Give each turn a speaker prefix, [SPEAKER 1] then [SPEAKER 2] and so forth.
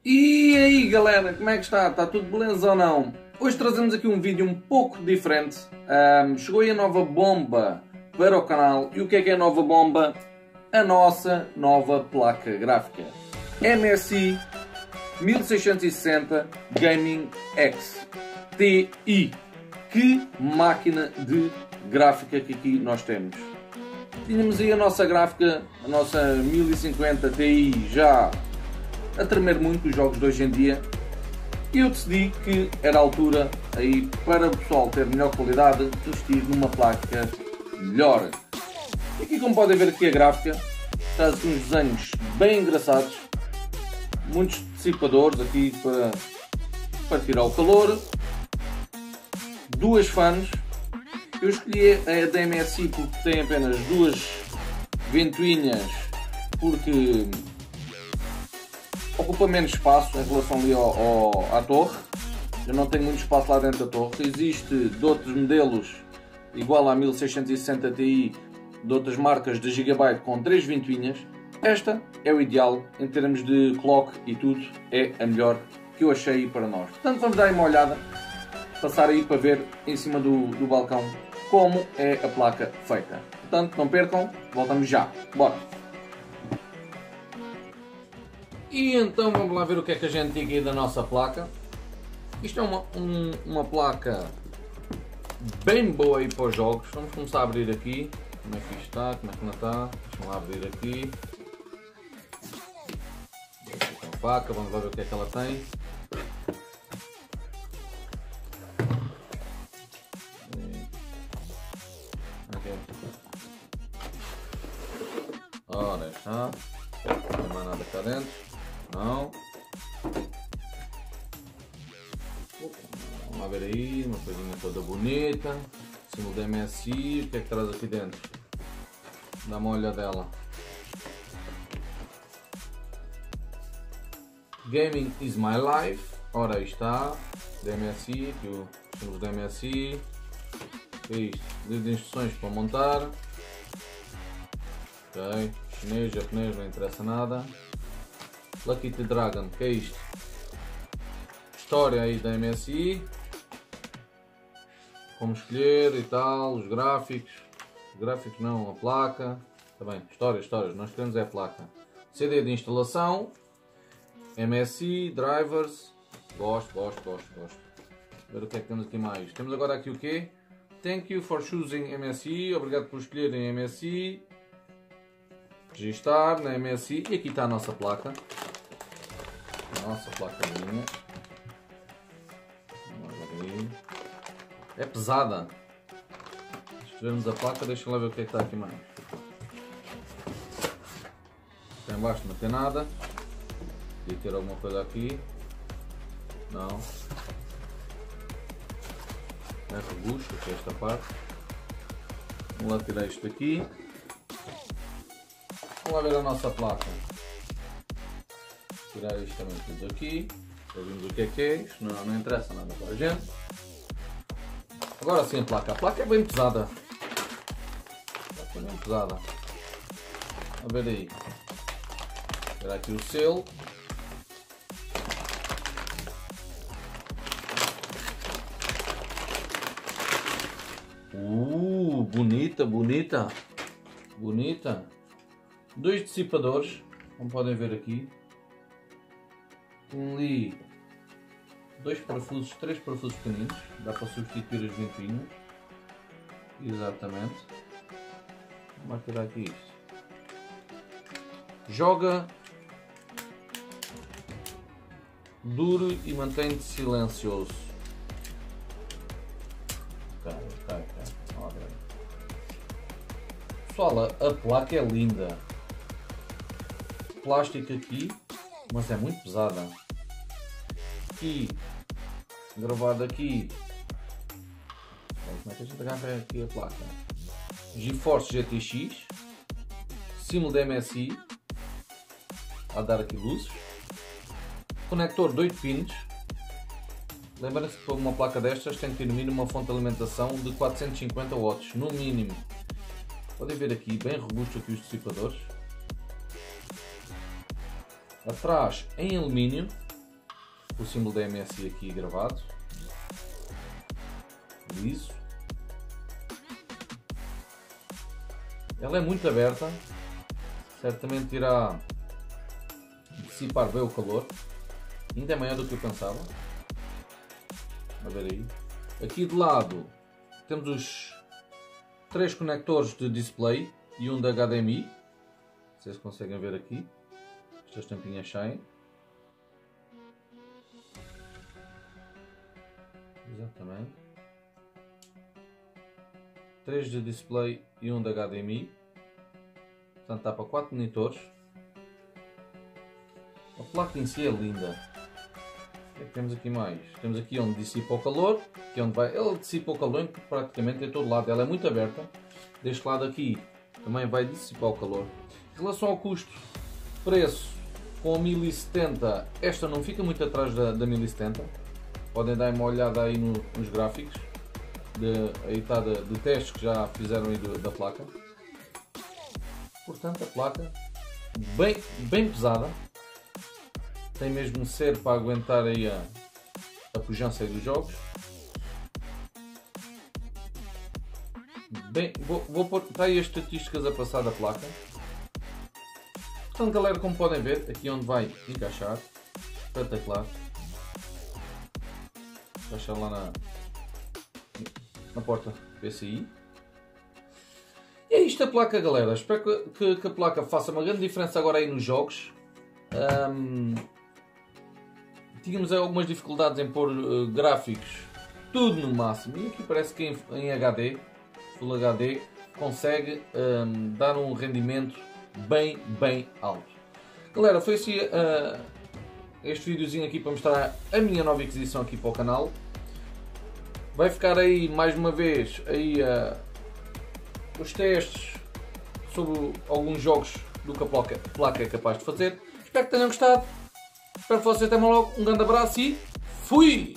[SPEAKER 1] E aí galera, como é que está? Está tudo beleza ou não? Hoje trazemos aqui um vídeo um pouco diferente. Chegou aí a nova bomba para o canal. E o que é a nova bomba? A nossa nova placa gráfica MSI 1660 Gaming X TI. Que máquina de gráfica que aqui nós temos. Tínhamos aí a nossa gráfica, a nossa 1050 Ti já a tremer muito os jogos de hoje em dia, e eu decidi que era a altura aí para o pessoal ter melhor qualidade investir numa placa melhor. E aqui, como podem ver aqui, a gráfica traz uns desenhos bem engraçados, muitos dissipadores aqui para tirar o calor, duas fãs. Eu escolhi a da MSI porque tem apenas duas ventoinhas, porque ocupa menos espaço em relação ali à torre. Eu não tenho muito espaço lá dentro da torre. Existe de outros modelos igual à 1660 Ti de outras marcas de Gigabyte com 3 ventoinhas. Esta é o ideal em termos de clock e tudo, é a melhor que eu achei para nós. Portanto, vamos dar aí uma olhada, passar aí para ver em cima do balcão como é a placa feita. Portanto, não percam, voltamos já. Bora! E então vamos lá ver o que é que a gente tem aqui da nossa placa. Isto é uma placa bem boa aí para os jogos. Vamos começar a abrir aqui. Como é que isto está, como é que não está. Deixa-me lá abrir aqui. Aqui a faca, vamos lá ver o que é que ela tem. Ora está. Não tem mais nada cá dentro. Não. Vamos lá ver aí, uma coisinha toda bonita. Símbolo da MSI, o que é que traz aqui dentro? Dá uma olhadela. Gaming is my life. Ora, aí está. Da MSI, aqui o símbolo da MSI. O que é isto? Livro de instruções para montar. Ok, chinês, japonês, não interessa nada. Lucky Dragon, que é isto? História aí da MSI. Como escolher e tal, os gráficos. Os gráficos não, a placa. Está bem, histórias, nós queremos é a placa. CD de instalação. MSI, drivers. Gosto. Ver o que é que temos aqui mais. Temos agora aqui o quê? Thank you for choosing MSI. Obrigado por escolherem MSI. Registar na MSI. E aqui está a nossa placa. Nossa placazinha. É pesada. Se tivermos a placa, deixa lá ver o que é que está aqui mais. Cá em baixo não tem nada. Podia ter alguma coisa aqui. Não. É robusto, que é esta parte. Vamos lá tirar isto aqui. Vamos lá ver a nossa placa. Tirar isto também tudo aqui. Sabemos o que é isto. Não interessa nada para a gente. Agora sim a placa. A placa é bem pesada. A placa é bem pesada. A ver aí. Tirar aqui o selo. Bonita. Dois dissipadores, como podem ver aqui. Tem ali três parafusos pequeninos. Dá para substituir as ventoinhas. Exatamente. Vamos tirar aqui isto. Joga duro e mantém-te silencioso. Ok. Pessoal, a placa é linda. Plástico aqui, mas é muito pesada. Aqui, gravado aqui. Como é que a gente agarra aqui a placa? GeForce GTX, símbolo da MSI, a dar aqui luzes. Conector de 8 pins. Lembrem-se que para uma placa destas tem que ter no mínimo uma fonte de alimentação de 450 watts, no mínimo. Podem ver aqui, bem robusto aqui os dissipadores. Atrás em alumínio, o símbolo da MSI aqui gravado, liso. Ela é muito aberta, certamente irá dissipar bem o calor, ainda é maior do que eu pensava. A ver aí. Aqui de lado temos os 3 conectores de display e um de HDMI. Vocês conseguem ver aqui. Estas tampinhas saem. Exatamente. 3 de display e um de HDMI. Portanto dá para 4 monitores. A placa em si é linda. O que é que temos aqui mais? Temos aqui onde dissipa o calor, que é onde vai. Ela dissipa o calor praticamente em todo lado. Ela é muito aberta. Deste lado aqui também vai dissipar o calor. Em relação ao custo, preço com a 1070, esta não fica muito atrás da 1070. Podem dar uma olhada aí nos gráficos aí está de testes que já fizeram aí da placa. Portanto, a placa bem pesada. Tem mesmo de ser para aguentar aí a pujança aí dos jogos. Bem, vou pôr tá aí as estatísticas a passar da placa. Então, galera, como podem ver, aqui onde vai encaixar, espetacular. Encaixar lá na porta PCI. E é isto a placa, galera. Espero que a placa faça uma grande diferença agora aí nos jogos. Tínhamos algumas dificuldades em pôr gráficos tudo no máximo. E aqui parece que em HD, Full HD, consegue dar um rendimento bem alto. Galera, foi assim este videozinho aqui para mostrar a minha nova aquisição aqui para o canal. Vai ficar aí mais uma vez aí os testes sobre alguns jogos do que a placa é capaz de fazer. Espero que tenham gostado. Espero que vocês tenham logo um grande abraço e fui!